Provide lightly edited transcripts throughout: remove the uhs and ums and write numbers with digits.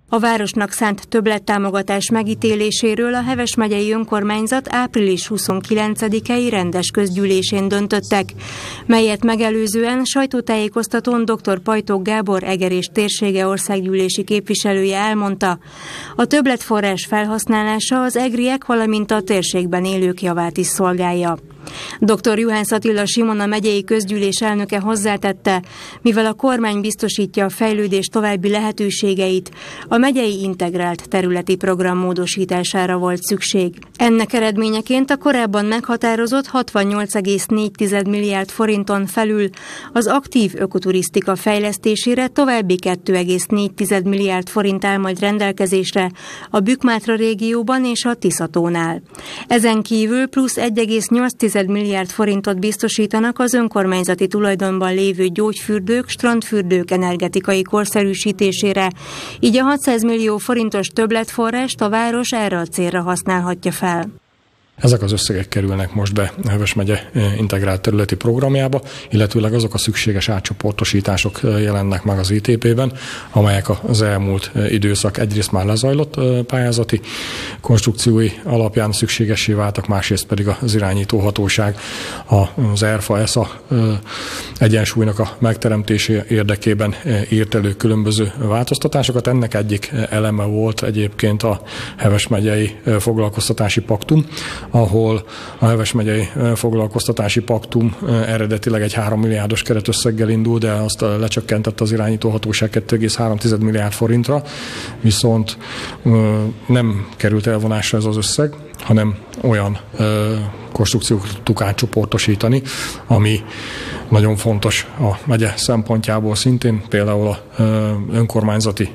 A városnak szánt többlettámogatás megítéléséről a Heves megyei önkormányzat április 29-i rendes közgyűlésén döntöttek, melyet megelőzően sajtótájékoztatón dr. Pajtók Gábor Eger és térsége országgyűlési képviselője elmondta, a többletforrás felhasználása az egriek, valamint a térségben élők javát is szolgálja. Dr. Juhász Attila Simon, a megyei közgyűlés elnöke hozzátette, mivel a kormány biztosítja a fejlődés további lehetőségeit, a megyei integrált területi program módosítására volt szükség. Ennek eredményeként a korábban meghatározott 68,4 milliárd forinton felül az aktív ökoturisztika fejlesztésére további 2,4 milliárd forint áll majd rendelkezésre a Bükk-Mátra régióban és a Tiszatónál. Ezen kívül plusz 1,8 milliárd forintot biztosítanak az önkormányzati tulajdonban lévő gyógyfürdők, strandfürdők energetikai korszerűsítésére, így a 600 millió forintos többletforrást a város erre a célra használhatja fel. Ezek az összegek kerülnek most be a Heves megye integrált területi programjába, illetőleg azok a szükséges átcsoportosítások jelennek meg az ITP-ben, amelyek az elmúlt időszak egyrészt már lezajlott pályázati konstrukciói alapján szükségessé váltak, másrészt pedig az irányítóhatóság az ERFA-ESA egyensúlynak a megteremtése érdekében írt elő különböző változtatásokat. Ennek egyik eleme volt egyébként a Heves megyei foglalkoztatási paktum, ahol a Heves megyei foglalkoztatási paktum eredetileg egy 3 milliárdos keretösszeggel indul, de azt lecsökkentett az irányítóhatóság 2,3 milliárd forintra, viszont nem került elvonásra ez az összeg, hanem olyan konstrukciókat tudtuk átcsoportosítani, ami nagyon fontos a megye szempontjából szintén, például a önkormányzati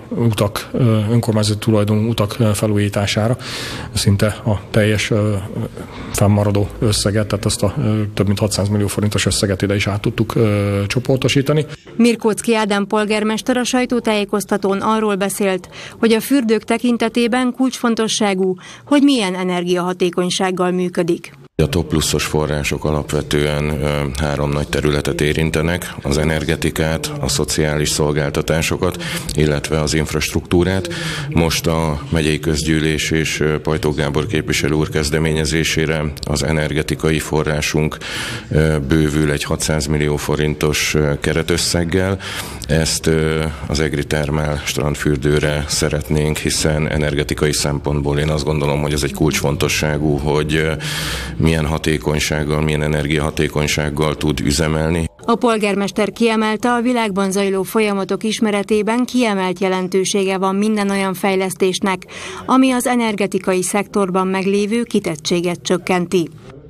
tulajdonú utak felújítására, szinte a teljes fennmaradó összeget, tehát azt a több mint 600 millió forintos összeget ide is át tudtuk csoportosítani. Mirkóczky Ádám polgármester a sajtótájékoztatón arról beszélt, hogy a fürdők tekintetében kulcsfontosságú, hogy milyen energiahatékonysággal működik. A TOP pluszos források alapvetően 3 nagy területet érintenek, az energetikát, a szociális szolgáltatásokat, illetve az infrastruktúrát. Most a megyei közgyűlés és Pajtók Gábor képviselő úr kezdeményezésére az energetikai forrásunk bővül egy 600 millió forintos keretösszeggel. Ezt az EGRI Termál strandfürdőre szeretnénk, hiszen energetikai szempontból én azt gondolom, hogy ez egy kulcsfontosságú, hogy milyen hatékonysággal, milyen energiahatékonysággal tud üzemelni. A polgármester kiemelte, a világban zajló folyamatok ismeretében kiemelt jelentősége van minden olyan fejlesztésnek, ami az energetikai szektorban meglévő kitettséget csökkenti.